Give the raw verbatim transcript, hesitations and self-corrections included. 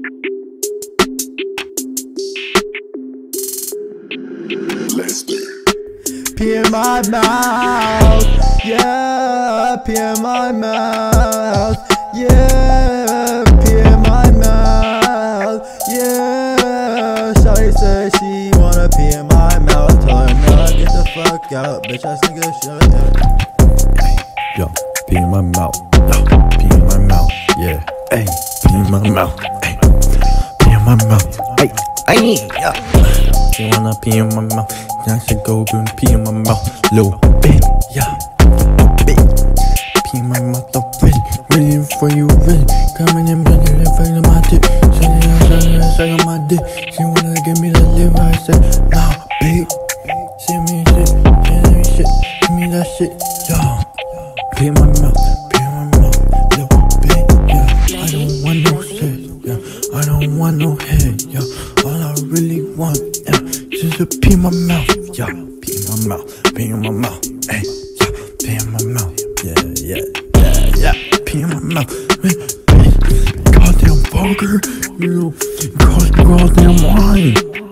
Pee in my mouth, yeah, pee in my mouth, yeah, pee in my mouth, yeah. Shawty said she wanna pee in my mouth, tell her no, get the fuck out, bitch ass nigga, shut up. Hey, yo, pee in my mouth, yo, pee in my mouth, yeah, hey, pee in my mouth, hey, pee in my mouth, hey, hey, yeah. She wanna pee in my mouth, I should go and pee in my mouth, little bit, yeah, bit. Pee in my mouth, I'm ready, ready for you, ready. Coming in, bending, and feeling my dick. Shutting out, shutting out, sucking my dick. She wanna give me the liver, I said, nah, big. Send me shit, send me shit, give me that shit, yo. Pee in my mouth, pee in my mouth, little bit, yeah. I don't want no shit, yeah. I don't want no head, yeah. All I really want, yeah. Just a pee in my mouth, yeah, pee in my mouth, pee in my mouth, hey, yeah, pee in my mouth, yeah, yeah, yeah, yeah, pee in my mouth, hey, hey, goddamn vulgar, you, goddamn wine.